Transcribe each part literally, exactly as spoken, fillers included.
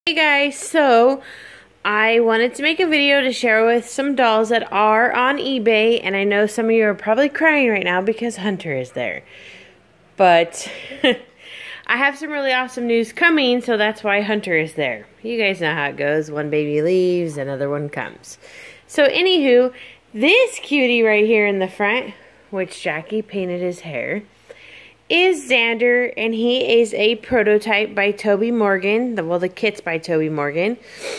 Hey guys, so I wanted to make a video to share with some dolls that are on eBay, and I know some of you are probably crying right now because Hunter is there. But I have some really awesome news coming, so that's why Hunter is there. You guys know how it goes. One baby leaves, another one comes. So anywho, this cutie right here in the front, which Jackie painted his hair, is Xander, and he is a prototype by Toby Morgan. The, well, the kit's by Toby Morgan.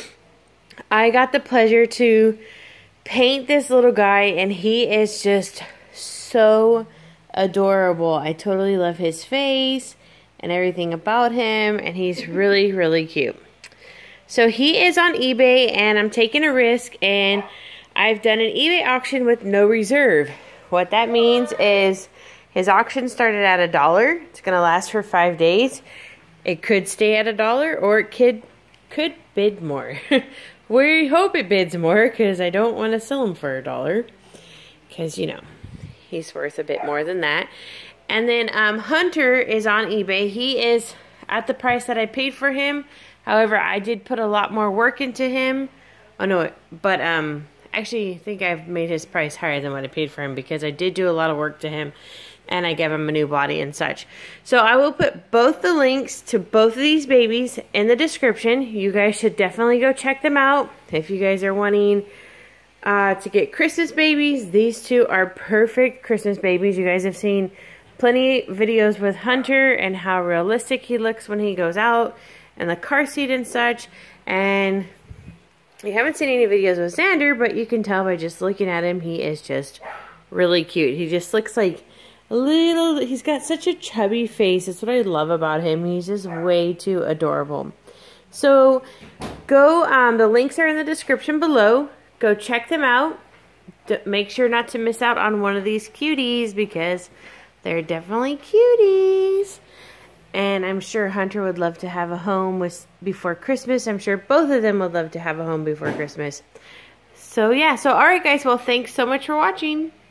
I got the pleasure to paint this little guy, and he is just so adorable. I totally love his face and everything about him, and he's really, really cute. So he is on eBay, and I'm taking a risk, and I've done an eBay auction with no reserve. What that means is his auction started at a dollar. It's going to last for five days. It could stay at a dollar, or it could, could bid more. We hope it bids more, because I don't want to sell him for a dollar. Because, you know, he's worth a bit more than that. And then um, Hunter is on eBay. He is at the price that I paid for him. However, I did put a lot more work into him. Oh, no, but um, actually, I think I've made his price higher than what I paid for him, because I did do a lot of work to him. And I gave him a new body and such. So I will put both the links to both of these babies in the description. You guys should definitely go check them out. If you guys are wanting uh, to get Christmas babies, these two are perfect Christmas babies. You guys have seen plenty of videos with Hunter and how realistic he looks when he goes out and the car seat and such. And you haven't seen any videos with Xander, but you can tell by just looking at him, he is just really cute. He just looks like little, he's got such a chubby face. That's what I love about him. He's just way too adorable. So go, um, the links are in the description below. Go check them out. D make sure not to miss out on one of these cuties, because they're definitely cuties. And I'm sure Hunter would love to have a home with before Christmas. I'm sure both of them would love to have a home before Christmas. So yeah, so alright guys, well thanks so much for watching.